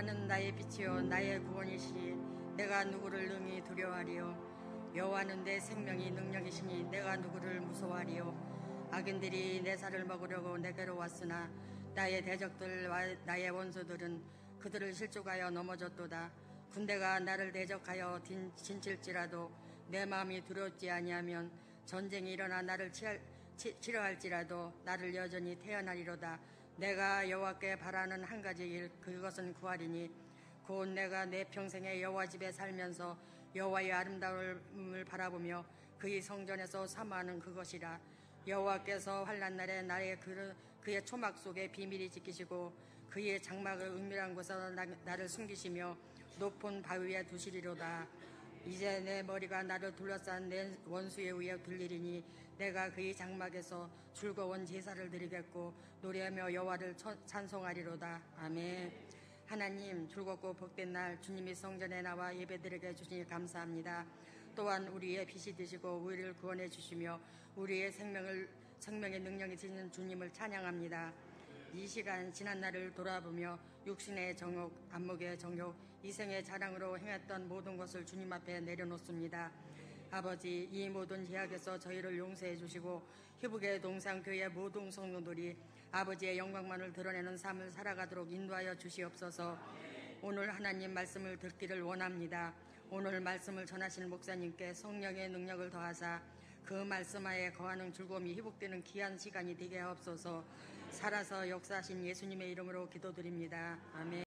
여호와는 나의 빛이요 나의 구원이시니 내가 누구를 능히 두려워하리요. 여호와는 내 생명이 능력이시니 내가 누구를 무서워하리요. 악인들이 내 살을 먹으려고 내게로 왔으나 나의 대적들과 나의 원수들은 그들을 실족하여 넘어졌도다. 군대가 나를 대적하여 진칠지라도 내 마음이 두렵지 아니하면 전쟁이 일어나 나를 치러할지라도 나를 여전히 태어나리로다. 내가 여호와께 바라는 한 가지 일, 그것은 구하리니 곧 내가 내 평생에 여호와 집에 살면서 여호와의 아름다움을 바라보며 그의 성전에서 사모하는 그것이라. 여호와께서 환난 날에 그의 초막 속에 비밀이 지키시고 그의 장막을 은밀한 곳에서 나를 숨기시며 높은 바위 위에 두시리로다. 이제 내 머리가 나를 둘러싼 내 원수에 의해 들리리니 내가 그의 장막에서 즐거운 제사를 드리겠고 노래하며 여호와를 찬송하리로다. 아멘. 하나님, 즐겁고 복된 날 주님이 성전에 나와 예배드리게 주시니 감사합니다. 또한 우리의 빛이 되시고 우리를 구원해 주시며 우리의 생명의 능력이 되시는 주님을 찬양합니다. 이 시간 지난 날을 돌아보며 육신의 정욕, 안목의 정욕, 이생의 자랑으로 행했던 모든 것을 주님 앞에 내려놓습니다. 아버지, 이 모든 죄악에서 저희를 용서해 주시고 희북의 동상교회 모든 성도들이 아버지의 영광만을 드러내는 삶을 살아가도록 인도하여 주시옵소서. 오늘 하나님 말씀을 듣기를 원합니다. 오늘 말씀을 전하신 목사님께 성령의 능력을 더하사 그 말씀하에 거하는 즐거움이 회복되는 귀한 시간이 되게 하옵소서. 살아서 역사하신 예수님의 이름으로 기도드립니다. 아멘.